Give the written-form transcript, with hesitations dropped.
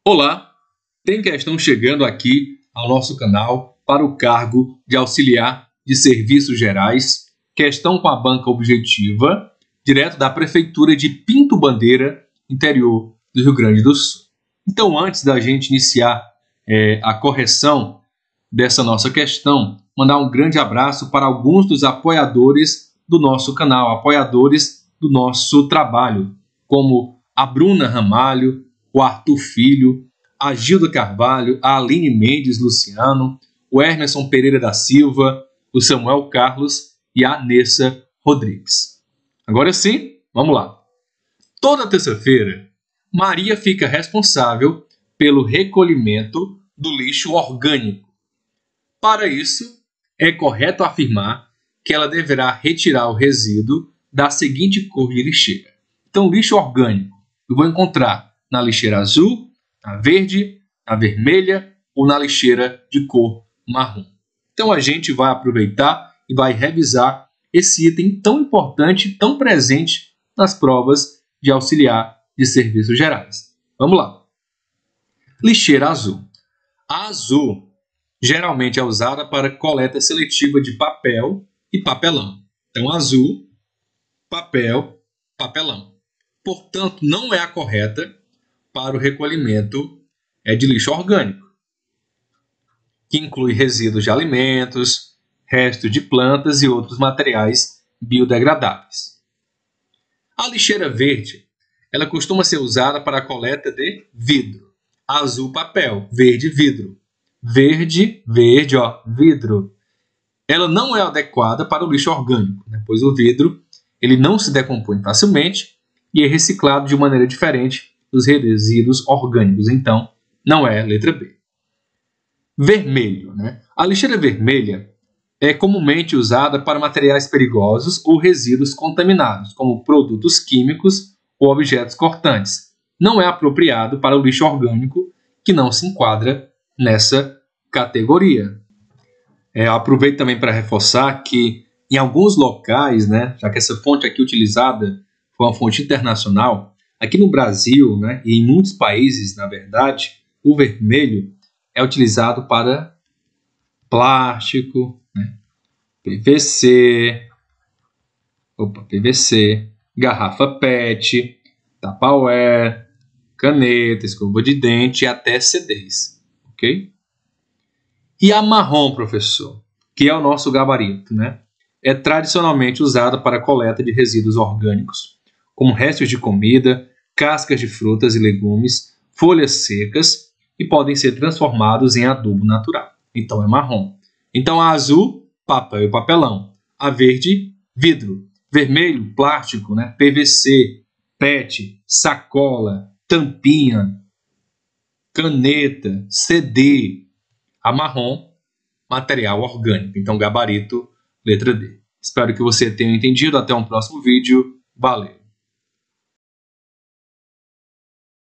Olá, tem questão chegando aqui ao nosso canal para o cargo de auxiliar de serviços gerais, questão com a banca objetiva, direto da Prefeitura de Pinto Bandeira, interior do Rio Grande do Sul. Então, antes da gente iniciar a correção dessa nossa questão, mandar um grande abraço para alguns dos apoiadores do nosso canal, apoiadores do nosso trabalho, como a Bruna Ramalho, o Arthur Filho, a Gilda Carvalho, a Aline Mendes Luciano, o Erneson Pereira da Silva, o Samuel Carlos e a Nessa Rodrigues. Agora sim, vamos lá. Toda terça-feira, Maria fica responsável pelo recolhimento do lixo orgânico. Para isso, é correto afirmar que ela deverá retirar o resíduo da seguinte cor de lixeira. Então, lixo orgânico eu vou encontrar na lixeira azul, na verde, na vermelha ou na lixeira de cor marrom. Então, a gente vai aproveitar e vai revisar esse item tão importante, tão presente nas provas de auxiliar de serviços gerais. Vamos lá. Lixeira azul. A azul geralmente é usada para coleta seletiva de papel e papelão. Então, azul, papel, papelão. Portanto, não é a correta para o recolhimento de lixo orgânico, que inclui resíduos de alimentos, restos de plantas e outros materiais biodegradáveis. A lixeira verde, ela costuma ser usada para a coleta de vidro. Azul, papel, verde, vidro. Verde, vidro. Ela não é adequada para o lixo orgânico, pois o vidro ele não se decompõe facilmente e é reciclado de maneira diferente dos resíduos orgânicos. Então, não é a letra B. Vermelho. A lixeira vermelha é comumente usada para materiais perigosos ou resíduos contaminados, como produtos químicos ou objetos cortantes. Não é apropriado para o lixo orgânico, que não se enquadra nessa categoria. Aproveito também para reforçar que em alguns locais, já que essa fonte aqui utilizada foi uma fonte internacional, aqui no Brasil, e em muitos países, na verdade, o vermelho é utilizado para plástico, PVC, garrafa PET, Tupperware, caneta, escova de dente e até CDs, ok? E a marrom, professor, que é o nosso gabarito, é tradicionalmente usada para a coleta de resíduos orgânicos, como restos de comida, cascas de frutas e legumes, folhas secas e podem ser transformados em adubo natural. Então, é marrom. Então, a azul, papel e papelão. A verde, vidro. Vermelho, plástico, PVC, PET, sacola, tampinha, caneta, CD. A marrom, material orgânico. Então, gabarito, letra D. Espero que você tenha entendido. Até um próximo vídeo. Valeu!